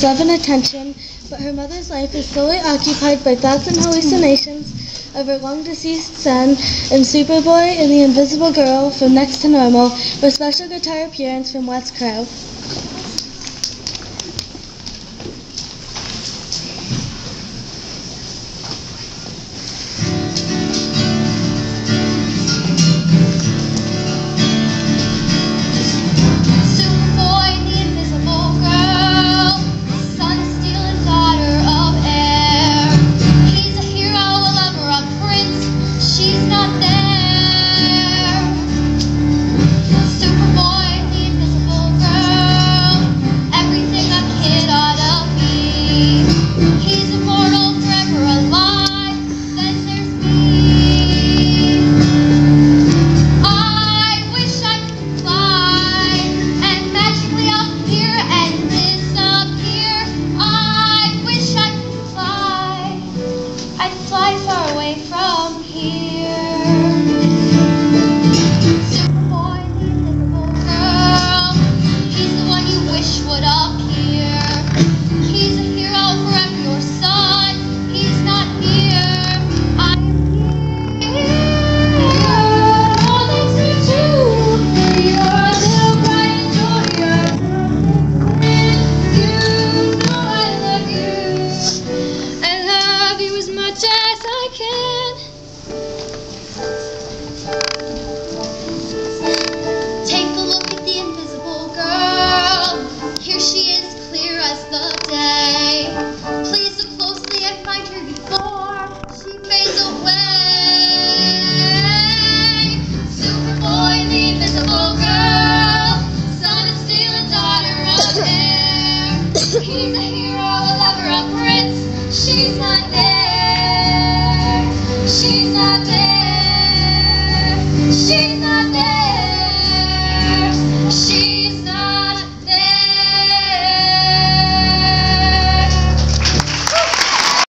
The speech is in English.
his love and attention, but her mother's life is solely occupied by thoughts and hallucinations of her long-deceased son and Superboy and the Invisible Girl from Next to Normal, with special guitar appearance from Wes Crow. Fly far away from here. Superboy, the invisible girl, he's the one you wish would appear. He's a hero forever, your son, he's not here. I am here. All thanks to you. You're a little bright and joy. You know I love you. I love you as much as I can. Take a look at the invisible girl. Here she is, clear as the day. Please look closely and find her before she fades away. Superboy, the invisible girl, son of steel and daughter of air. He's a hero, a lover, a prince. She's not there. She's not there. She's